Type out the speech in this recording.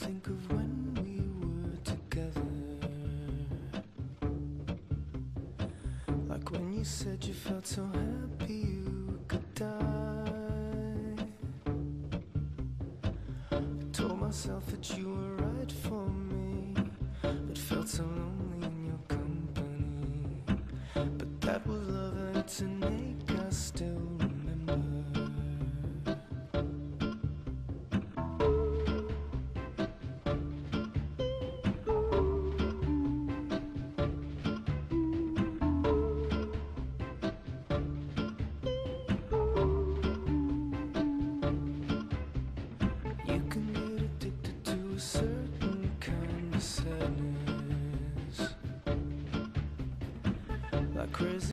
think of when we were together, like when you said you felt so happy you could die. I told myself that you were right for me, but felt so lonely in your company. But that was love, and it's an ache I still remember. You can get addicted to a certain kind of sadness, like crazy.